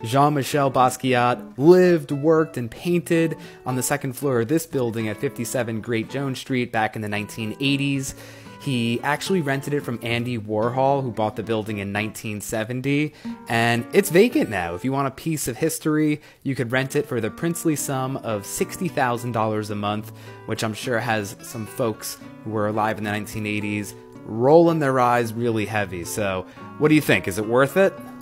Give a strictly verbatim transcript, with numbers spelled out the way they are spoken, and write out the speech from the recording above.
Jean-Michel Basquiat lived, worked, and painted on the second floor of this building at fifty-seven Great Jones Street back in the nineteen eighties. He actually rented it from Andy Warhol, who bought the building in nineteen seventy, and it's vacant now. If you want a piece of history, you could rent it for the princely sum of sixty thousand dollars a month, which I'm sure has some folks who were alive in the nineteen eighties rolling their eyes really heavy. So, what do you think? Is it worth it?